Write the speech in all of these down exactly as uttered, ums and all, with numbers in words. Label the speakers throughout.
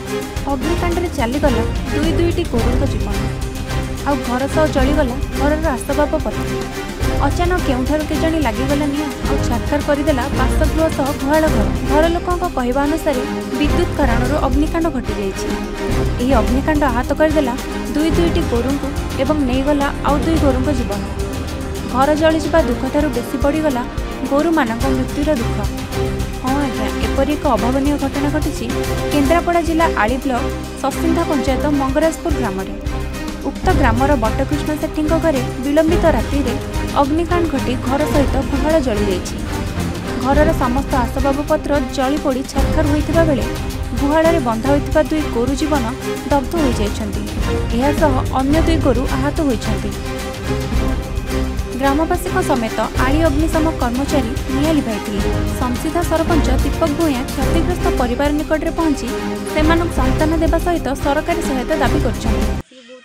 Speaker 1: अग्निकांड चलीगला दुई दुईटी गोरू जीवन आउ घर सह जलीगला घर आसबाब पत्र। अचानक केउठार केजाणी लगिगला निआं आउ छारखार करदेला बासगृह सह गुहाल घर। घर लोकों कहवा अनुसार विद्युत कारण अग्निकांड घटी जाइए। अग्निकांड आहत करदेला दुई दुईटी गोरू एवं नहींगला आउ दुई गोरू जीवन। घर जलीजा दुख ठार बेसी पड़गला गोरू मानक मृत्युर दुख। हाँ आज्ञा, एपरी एक अभावन घटना घटी केन्द्रापड़ा जिला आली ब्लॉक ससिंधा पंचायत मंगराजपुर ग्राम। उक्त ग्रामर बटकृष्ण सेठी घरे विलंबित राति अग्निकांड घटी घर सहित गुहाल जली जाइछि। घरर समस्त आसबाबपत्र जली पोड़ी छारखार होइतिबा बेले गुहाल बंधा होइतिबा दुई गोरू जीवन दग्ध हो जाइछन्ति। एहा सह अन्य दुई गोरू आहत होइछन्ति। ग्रामवासी समेत आली अग्निशम कर्मचारी निआं लिभाई। संसीधा सरपंच दीपक भूया क्षतिग्रस्त परिवार निकट में पहुंची सेमानक संतान देवा सहित सरकारी सहायता दाबी कर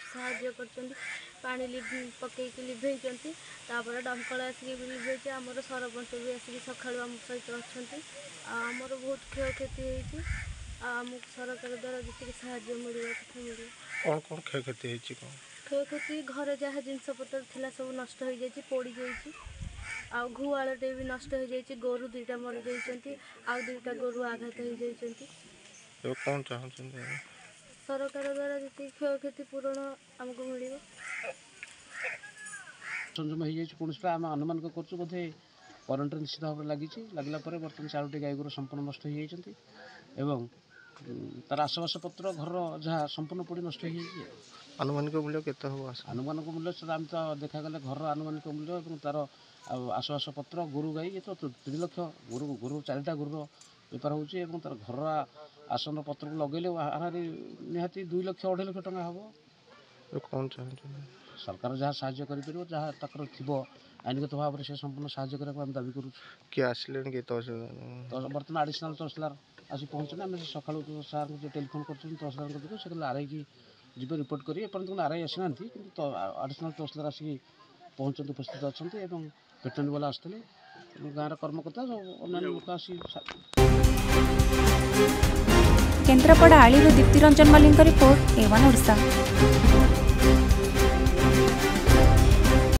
Speaker 2: पानी पकईकि लिभेइचंती तापर दमकल आसिक लिभेइचे। आमर सरपंच भी आसिक सकाळु आम सहित अच्छा। आमर बहुत क्षयक्षति होती। आमको सरकार द्वारा जी साहाय्य मिलवा कथा मिले।
Speaker 3: कौन कौन क्षयक्षति होती?
Speaker 2: क्षयक्षति घर जहाँ जिनपतर था सब नष्ट हो जाए, पोड़ी जाइए। आ गुहालटे भी नष्ट हो जाए। गोरु दुईटा मरी जाइए, आउ दुईटा गोरु आघात हो जाइए।
Speaker 3: कौन चाहते
Speaker 2: सरकार द्वारा जी क्षयक्षति पूरण आमको मिल
Speaker 4: संजम हो आम अनुमान करूँ बोधे करेन्ट निश्चित भाव लगी लगला बर्तमान चारोटी गाई गोरु संपूर्ण नष्ट हो जाती एवं तार आसबास पत्र घर जहाँ संपूर्ण पोड़ी नष्ट हो जाए।
Speaker 3: आनुमानिक मूल्य केते हो?
Speaker 4: आनुमानिक मूल्य सर आम तो देखागले घर आनुमानिक मूल्य और तार आसबास पत्र गोरु गाई ये तो तीन लक्ष गोरु गोरु चारिटा गोरु बेपार हो तार घर आसन पत्र को लगे निहाती दुई लक्ष अढ़ाई लक्ष टका हम।
Speaker 3: कौन चाहते
Speaker 4: सरकार जहाँ साहाय्य कर जहाँ तक थी आईनगत भाव में से संपूर्ण साहाय्य करने आम दाबी करूँ।
Speaker 3: किए आसिले
Speaker 4: बर्तमान आडिशनाल तहसीलदार आसी पहुँचे। आम सका सार को टेलीफोन कर तहसीलदार से आरआई की जी रिपोर्ट करेंगे। एपर्तन आरआई आसी ना कि आडिशनाल तहसीलदार आसिक पहुँचते उपस्थित अच्छा भेटनारी वाला आसते गाँव कर्मकर्ता अन्य लोक आसी।
Speaker 1: केन्द्रापड़ा आली Dipti Ranjan Mallick report A one Odisha.